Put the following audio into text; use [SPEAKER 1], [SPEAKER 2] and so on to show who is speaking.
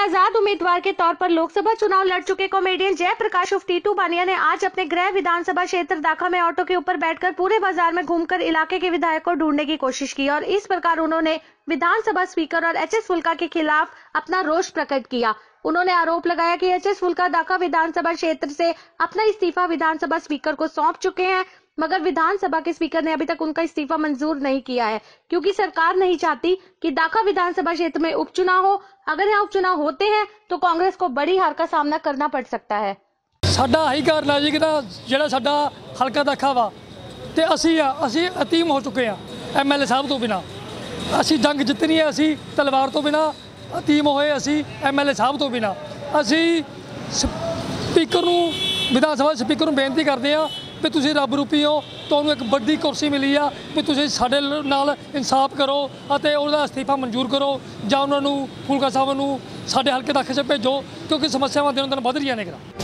[SPEAKER 1] आजाद उम्मीदवार के तौर पर लोकसभा चुनाव लड़ चुके कॉमेडियन जयप्रकाश उर्फ टीटू बानिया ने आज अपने गृह विधानसभा क्षेत्र दाखा में ऑटो के ऊपर बैठकर पूरे बाजार में घूमकर इलाके के विधायक को ढूंढने की कोशिश की और इस प्रकार उन्होंने विधानसभा स्पीकर और एचएस फुल्का के खिलाफ अपना रोष प्रकट किया। उन्होंने आरोप लगाया कि एचएस फुल्का दाखा विधानसभा क्षेत्र से अपना इस्तीफा विधानसभा स्पीकर को सौंप चुके हैं, मगर विधानसभा के स्पीकर ने अभी तक उनका इस्तीफा मंजूर नहीं किया है, क्योंकि सरकार नहीं चाहती कि दाखा विधानसभा क्षेत्र में उपचुनाव हो। अगर यहाँ उपचुनाव होते हैं तो कांग्रेस को बड़ी हार का सामना करना पड़ सकता है।
[SPEAKER 2] साडा यही कारण है जी कि ਜਿਹੜਾ ਸਾਡਾ ਹਲਕਾ दाखा वा ਤੇ ਅਸੀਂ ਅਤੀਮ ਹੋ ਚੁੱਕੇ ਆ एमएलए ਸਾਹਿਬ ਤੋਂ ਬਿਨਾ। ਅਸੀਂ ਜੰਗ ਜਿੱਤਣੀ ਹੈ, ਅਸੀਂ ਤਲਵਾਰ ਤੋਂ ਬਿਨਾ ਅਤੀਮ ਹੋਏ, ਅਸੀਂ एमएलए ਸਾਹਿਬ ਤੋਂ ਬਿਨਾ। ਅਸੀਂ स्पीकर ਨੂੰ विधान सभा स्पीकर ਨੂੰ ਬੇਨਤੀ ਕਰਦੇ ਆ भी तुसीं रब रूपी हो, तुहानूं एक वड्डी कुर्सी मिली आ भी तुसीं साडे नाल इंसाफ करो अते उहदा इस्तीफा मंजूर करो जां उन्हां नूं फुल्का साहब नूं साडे हल्के दाखे 'च भेजो, क्योंकि समस्यावां दिनों दिन वध रहीआं ने।